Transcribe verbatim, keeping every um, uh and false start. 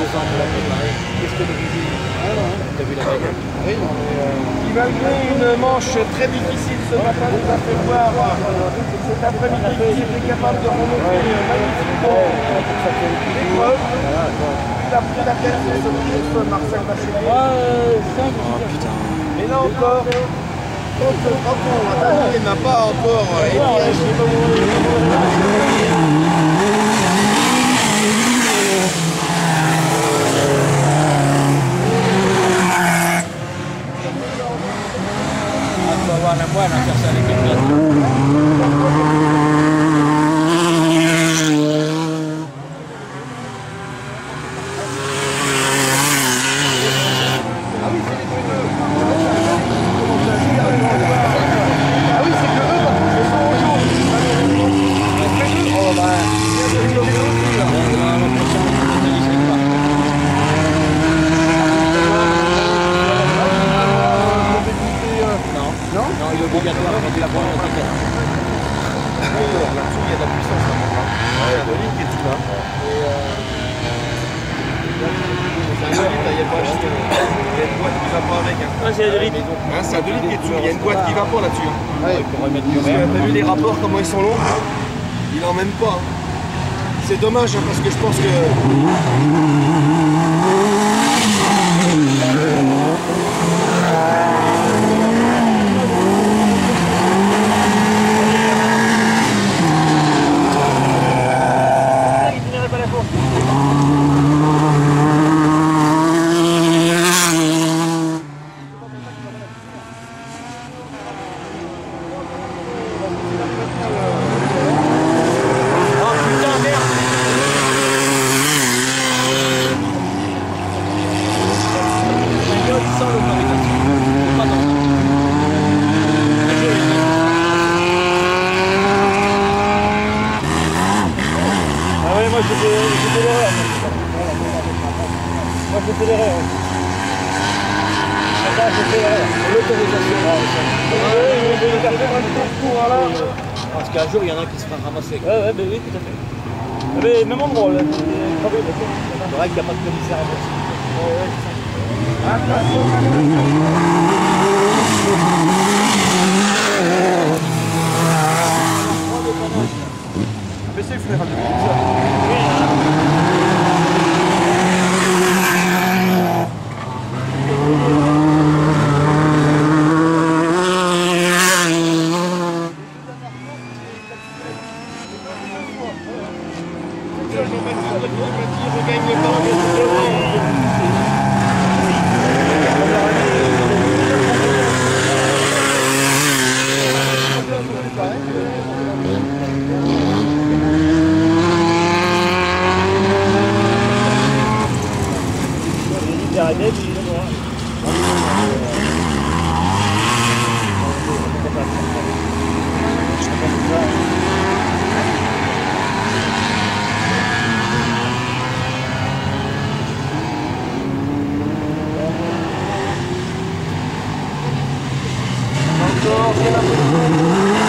ans pour la préparer. Qu'est-ce que tu as vu? T'as vu la bagnole? Oui, non, mais, euh, qui malgré une manche très difficile ce matin nous a fait voir cet après-midi qu'il était capable de remonter magnifiquement l'épreuve. Il a pris la tête sur ce pied, Marcel Bachelier. Oh putain. Mais là encore, quand on n'a pas encore la moelle à faire ça avec les pieds. Ah oui, c'est que eux, par contre, ils sont au jour. Oh bah, il y a Non, non, il est obligatoire quand tu la prends en ticket. Là-dessous, il y a de la puissance. Il y a de ligne qui est tout là. Il y a une boîte qui va pas avec. Ah, c'est la deux litres. Hein, c'est un deux litres qui est dessous. Il y a une boîte qui va pas là-dessus. Ouais, pour remettre du Parce que t'as vu les rapports, comment ils sont longs? Il en même pas. C'est dommage hein, parce que je pense que. Moi j'ai fait l'erreur. Moi j'ai fait l'erreur. Là j'ai fait l'erreur. L'autorisation. Parce qu'un jour il y en a qui se fera ramasser. Ouais, ouais, bah oui, tout à fait. Mais même endroit, là. C'est vrai qu'il n'y a pas de commissaire à bosser. Ouais, ouais, c'est ça. Baissez le flair. Encore, c'est la